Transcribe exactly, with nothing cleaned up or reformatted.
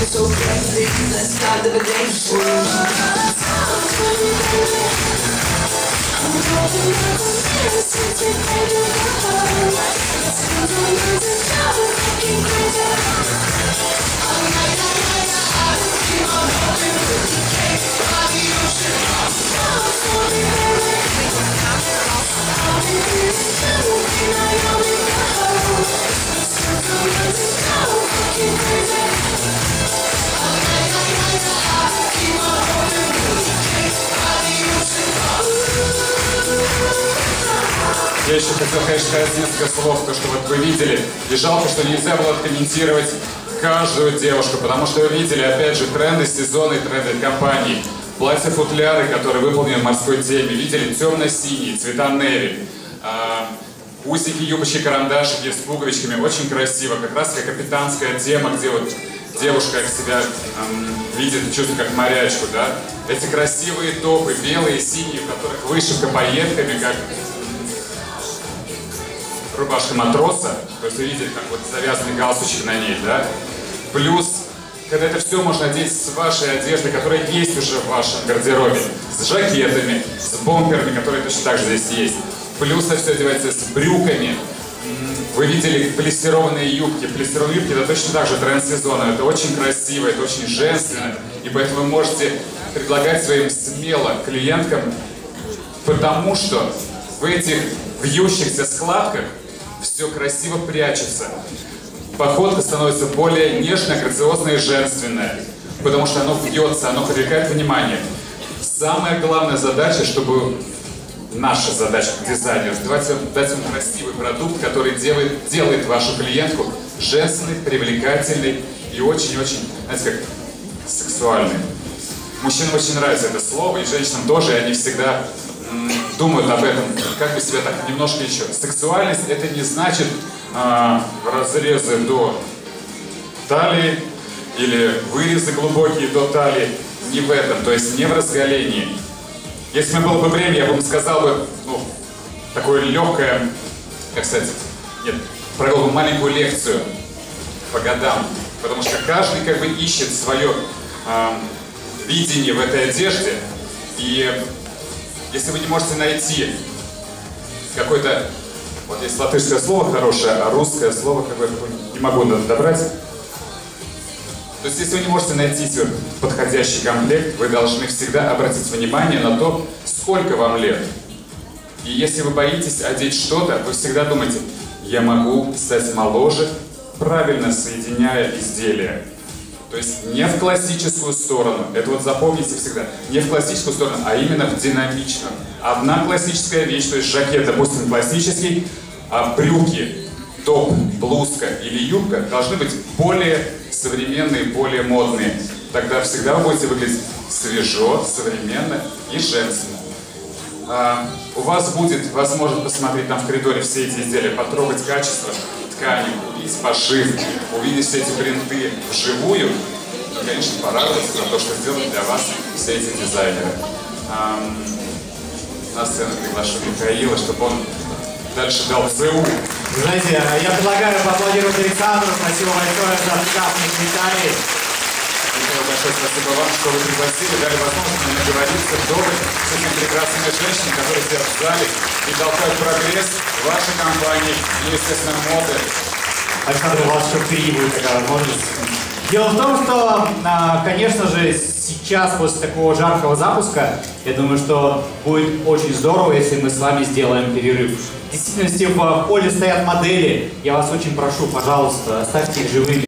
so crazy. Let's start the day. Я еще хотел, конечно, сказать несколько слов, то, что вот вы видели, и жалко, что нельзя было комментировать каждую девушку, потому что вы видели, опять же, тренды сезона и тренды компании. Платья-футляры, которые выполнены в морской теме, видели темно-синие, цвета неви, а, усики, юбочки, карандашики с пуговичками, очень красиво, как раз как капитанская тема, где вот девушка себя эм, видит, чувствует как морячку, да. Эти красивые топы, белые, синие, в которых вышивка пайетками, как рубашка матроса, то есть вы видели, как вот завязанный галстучек на ней, да. Плюс, когда это все можно одеть с вашей одеждой, которая есть уже в вашем гардеробе, с жакетами, с бомперами, которые точно так же здесь есть. Плюс это все одевается с брюками. Вы видели плессированные юбки. Плессированные юбки — это точно так же тренд сезона. Это очень красиво, это очень женственно. И поэтому вы можете предлагать своим смело клиенткам, потому что в этих вьющихся складках все красиво прячется. Походка становится более нежная, грациозная и женственная, потому что оно бьется, оно привлекает внимание. Самая главная задача, чтобы наша задача как дизайнер, дать вам, дать вам красивый продукт, который делает, делает вашу клиентку женственной, привлекательной и очень-очень, знаете, как сексуальной. Мужчинам очень нравится это слово, и женщинам тоже, и они всегда м, думают об этом, как бы себя так немножко еще. Сексуальность — это не значит а, разрезы до талии или вырезы глубокие до талии. Не в этом, то есть не в разголении. Если бы было бы время, я бы сказал бы, ну, такое легкое, как сказать, нет, провел бы маленькую лекцию по годам, потому что каждый как бы ищет свое э, видение в этой одежде, и если вы не можете найти какое-то, вот есть латышское слово хорошее, а русское слово, как бы, не могу добрать. То есть, если вы не можете найти подходящий комплект, вы должны всегда обратить внимание на то, сколько вам лет. И если вы боитесь одеть что-то, вы всегда думаете, я могу стать моложе, правильно соединяя изделия. То есть не в классическую сторону, это вот запомните всегда, не в классическую сторону, а именно в динамичную. Одна классическая вещь, то есть жакет, допустим, классический, а брюки, топ, блузка или юбка должны быть более современные, более модные. Тогда всегда вы будете выглядеть свежо, современно и женственно. А, у вас будет возможность посмотреть там в коридоре все эти изделия, потрогать качество ткани, увидеть пошив, увидеть все эти принты вживую. И, конечно, порадоваться за то, что сделали для вас все эти дизайнеры. А, на сцену приглашу Михаила, чтобы он дальше дал ЦУ. Знаете, я предлагаю поаплодировать Александру. Спасибо большое за прекрасные комментарии. Большое спасибо вам, что вы пригласили, дали возможность мне наговориться вдоволь с этими прекрасными женщинами, которые сидят в зале и толкают прогресс в вашей компании и, естественно, моды. Александр, у вас еще впереди будет такая возможность. Дело в том, что, конечно же, сейчас, после такого жаркого запуска, я думаю, что будет очень здорово, если мы с вами сделаем перерыв. В действительности в поле стоят модели. Я вас очень прошу, пожалуйста, оставьте их живыми.